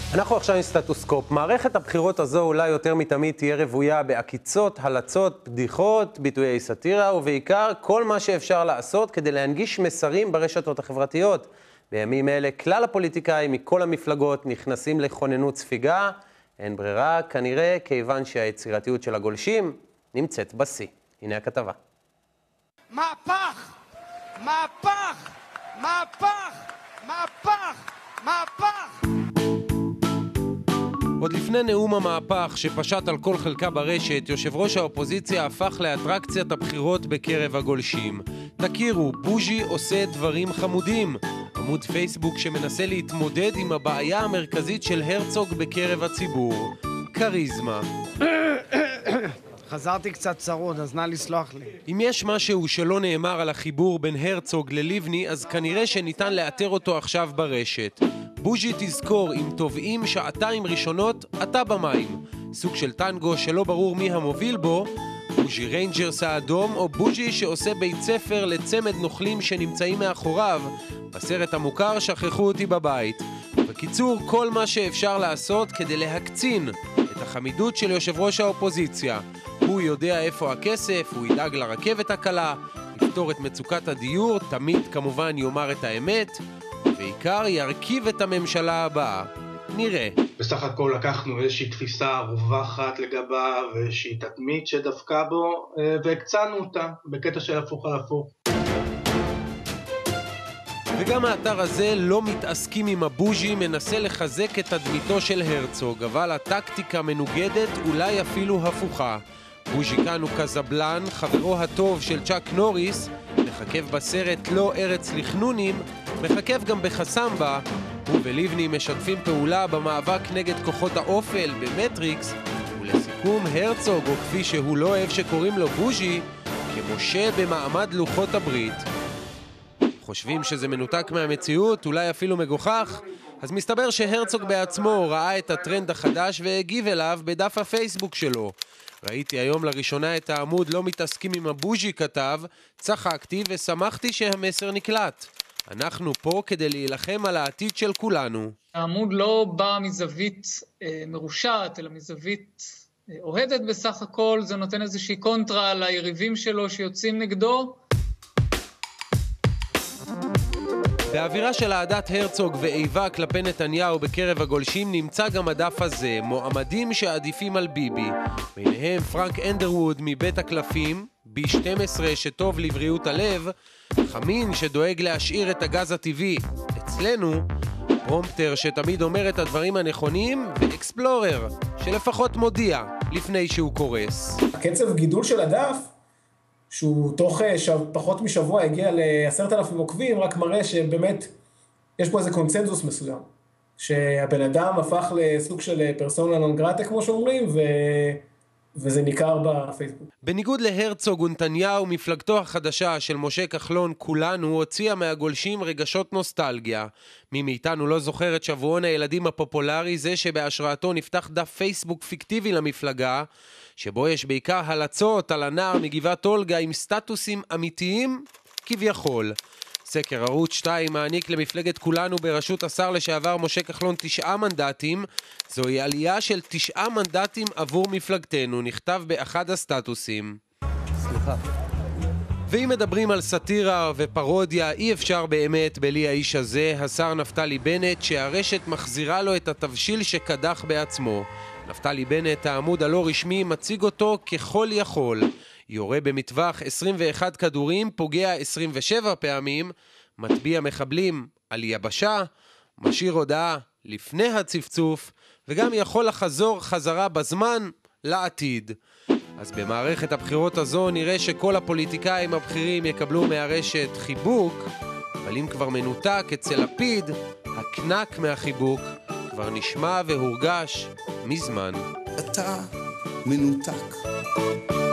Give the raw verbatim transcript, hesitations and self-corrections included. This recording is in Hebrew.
אנחנו עכשיו עם סטטוסקופ. מערכת הבחירות הזו אולי יותר מתמיד תהיה רבויה בעקיצות, הלצות, בדיחות, ביטויי סאטירה, ובעיקר כל מה שאפשר לעשות כדי להנגיש מסרים ברשתות החברתיות. בימים אלה כלל הפוליטיקאים מכל המפלגות נכנסים לכוננות ספיגה. אין ברירה, כנראה כיוון שהיצירתיות של הגולשים נמצאת בשיא. הנה הכתבה. מהפך! מהפך! מהפך! מהפך! מהפך! עוד לפני נאום המהפך שפשט על כל חלקה ברשת, יושב ראש האופוזיציה הפך לאטרקציית הבחירות בקרב הגולשים. תכירו, בוז'י עושה דברים חמודים. עמוד פייסבוק שמנסה להתמודד עם הבעיה המרכזית של הרצוג בקרב הציבור. קריזמה. חזרתי קצת צרוד, אז נא לסלוח לי. אם יש משהו שלא נאמר על החיבור בין הרצוג ללבני, אז כנראה שניתן לאתר אותו עכשיו ברשת. בוז'י תזכור, אם תובעים שעתיים ראשונות, אתה במים. סוג של טנגו שלא ברור מי המוביל בו, בוז'י ריינג'רס האדום, או בוז'י שעושה בית ספר לצמד נוכלים שנמצאים מאחוריו. בסרט המוכר שכחו אותי בבית. בקיצור, כל מה שאפשר לעשות כדי להקצין את החמידות של יושב ראש האופוזיציה. הוא יודע איפה הכסף, הוא ידאג לרכבת הקלה, יפתור את מצוקת הדיור, תמיד כמובן יאמר את האמת, ובעיקר ירכיב את הממשלה הבאה. נראה. בסך הכל לקחנו איזושהי תפיסה רווחת לגביו, איזושהי תדמית שדווקא בו, והקצנו אותה בקטע של הפוך על הפוך. וגם האתר הזה לא מתעסקים עם הבוז'י, מנסה לחזק את תדמיתו של הרצוג, אבל הטקטיקה מנוגדת, אולי אפילו הפוכה. בוז'י כאן הוא קזבלן, חברו הטוב של צ'אק נוריס, מחכב בסרט לא ארץ לחנונים, מחכב גם בחסמבה. הוא ולבני משתפים פעולה במאבק נגד כוחות האופל במטריקס, ולסיכום הרצוג, או כפי שהוא לא אוהב שקוראים לו בוז'י, כמשה במעמד לוחות הברית. חושבים שזה מנותק מהמציאות, אולי אפילו מגוחך? אז מסתבר שהרצוג בעצמו ראה את הטרנד החדש והגיב אליו בדף הפייסבוק שלו. ראיתי היום לראשונה את העמוד לא מתעסקים עם הבוז'י כתב, צחקתי ושמחתי שהמסר נקלט. אנחנו פה כדי להילחם על העתיד של כולנו. העמוד לא בא מזווית אה, מרושעת, אלא מזווית אה, אוהדת בסך הכל. זה נותן איזושהי קונטרה ליריבים שלו שיוצאים נגדו. באווירה של העדת הרצוג ואיבה כלפי נתניהו בקרב הגולשים נמצא גם הדף הזה, מועמדים שעדיפים על ביבי. ביניהם פרנק אנדרווד מבית הקלפים, בי שתים עשרה שטוב לבריאות הלב, חמין שדואג להשאיר את הגז הטבעי אצלנו, פרומפטר שתמיד אומר את הדברים הנכונים, ואקספלורר שלפחות מודיע לפני שהוא קורס. הקצב גידול של הדף שהוא תוך שב, פחות משבוע הגיע ל-עשרת אלפים עוקבים, רק מראה שבאמת יש פה איזה קונצנזוס מסוים, שהבן אדם הפך לסוג של פרסונה נון גרטה, כמו שאומרים, ו... וזה ניכר בפייסבוק. בניגוד להרצוג ונתניהו, מפלגתו החדשה של משה כחלון כולנו הוציאה מהגולשים רגשות נוסטלגיה. מי מאיתנו לא זוכר את שבועון הילדים הפופולרי, זה שבהשראתו נפתח דף פייסבוק פיקטיבי למפלגה, שבו יש בעיקר הלצות על הנער מגבעת אולגה עם סטטוסים אמיתיים כביכול. סקר ערוץ שתיים מעניק למפלגת כולנו בראשות השר לשעבר משה כחלון תשעה מנדטים. זוהי עלייה של תשעה מנדטים עבור מפלגתנו, נכתב באחד הסטטוסים. סליחה. ואם מדברים על סאטירה ופרודיה, אי אפשר באמת בלי האיש הזה, השר נפתלי בנט, שהרשת מחזירה לו את התבשיל שקדח בעצמו. נפתלי בנט, העמוד הלא רשמי, מציג אותו ככל יכול. יורה במטווח עשרים ואחד כדורים, פוגע עשרים ושבע פעמים, מטביע מחבלים על יבשה, משאיר הודעה לפני הצפצוף, וגם יכול לחזור חזרה בזמן לעתיד. אז במערכת הבחירות הזו נראה שכל הפוליטיקאים הבכירים יקבלו מהרשת חיבוק, אבל אם כבר מנותק אצל לפיד, הקנק מהחיבוק כבר נשמע והורגש מזמן. אתה מנותק.